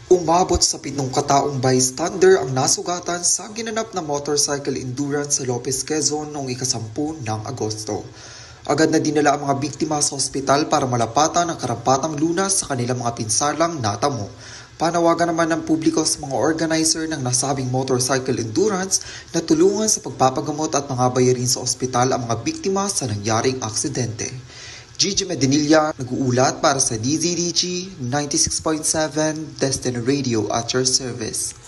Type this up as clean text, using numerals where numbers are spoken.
Umabot sa 7 kataong bystander ang nasugatan sa ginanap na motorcycle endurance sa Lopez, Quezon noong ika-10 ng Agosto. Agad na dinala ang mga biktima sa ospital para malapatan ang karapatang lunas sa kanilang mga pinsalang natamo. Panawagan naman ng publiko sa mga organizer ng nasabing motorcycle endurance na tulungan sa pagpapagamot at mga bayarin sa ospital ang mga biktima sa nangyaring aksidente. Gigi Medinilla nag-uulat para sa DZDG 96.7 Destiny Radio at your service.